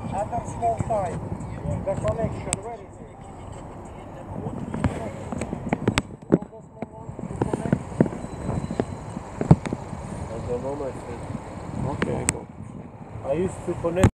Other small size. The connection, where is it? I don't know my friend. Okay, I go. I used to connect.